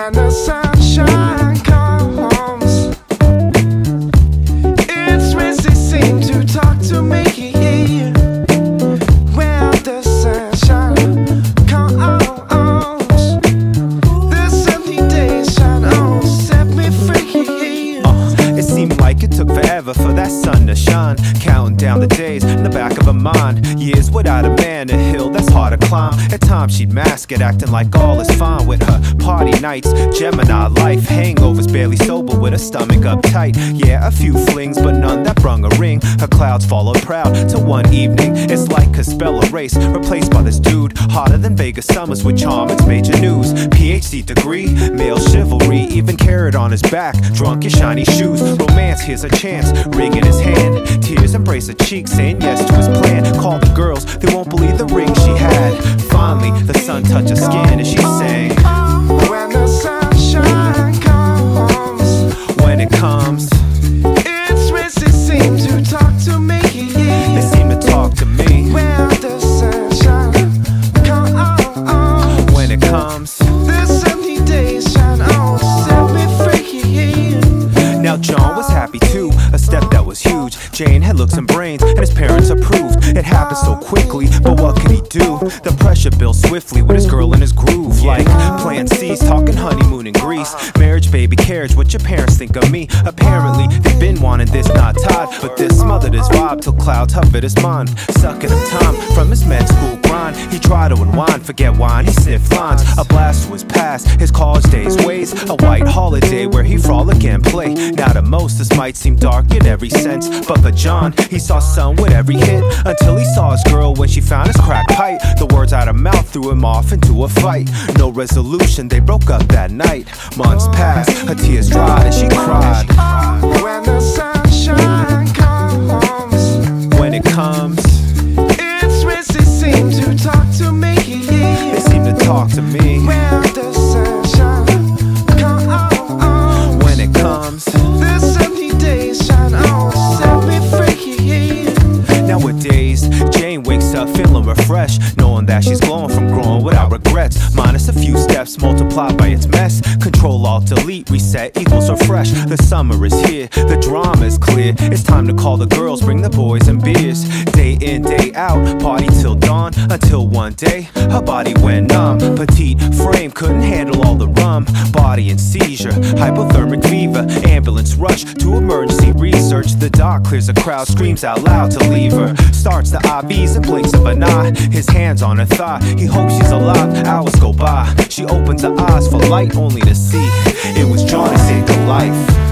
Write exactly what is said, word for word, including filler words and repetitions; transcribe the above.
When the sunshine comes, it's Missy seem to talk to me. When the sunshine comes, this empty day shine on, set me free. uh, It seemed like it took forever for that sun to shine, counting down the days in the back of her mind. Years without a man, a hill that's hard to climb. At times she'd mask it, acting like all is fine with her party nights. Gemini life, hangovers, barely sober with her stomach uptight. Yeah, a few flings, but none that brung a ring. Her clouds followed proud to one evening. It's like a spell erased, replaced by this dude, hotter than Vegas summers with charm. It's major news, P H D degree, male chivalry, even carrot on his back, drunk in shiny shoes. Romance, here's a chance, ring in his hand. Tears embrace her cheek, saying yes to his plan. Call the girls, they won't believe the ring she had. Finally, the sun touched her skin and she sang. When the sunshine comes, When it comes, it's Missy seem to talk to me. they seem to talk to me. When the sunshine comes, When it comes, this empty day shine on, set me free. now John was happy too, a step that was huge. Jane had looks and brains, and his parents approved. It happened so quickly, but what could he do? The pressure built swiftly with his girl in his groove. Like Plan C's, talking honeymoon in Greece. Marriage, baby, carriage, what your parents think of me. Apparently, they've been wanting this, not Todd, but this smothered his vibe till clouds hovered his mind. Sucking him time from his med school grind. He tried to unwind, forget wine, he sniffed lines. A blast to his past, his college days ways. A white holiday where he frolic and play. Now to most, this might seem dark in every sense, but for John, he saw sun with every hit. Until he saw his girl when she found his crack pipe. The words out of mouth threw him off into a fight. No resolution, they broke up that night. Months passed, her tears dried and she cried. When the sunshine comes, When it comes, it's Missy seem to talk to me. they seem to talk to me. When the sunshine comes, When it comes, this empty day shine on, set me free. nowadays, Jane wakes up feeling refreshed, knowing that she's glowing from growing without regrets. Minus a few steps multiplied by its mess. Control, Alt, Delete, reset equals refresh. The summer is here, the drama is clear. It's time to call the girls, bring the boys and beers. Day in, day out, party till dawn. Until one day, her body went numb. Petite frame couldn't handle all the rum. Body in seizure, hypothermic fever. Ambulance rush to emergency research. The doc clears the crowd, screams out loud to leave her. Starts the I Vs and blinks of an eye. His hands on her thigh, he hopes she's alive. Hours go by, she opens her eyes for light only to see it was John who saved her life.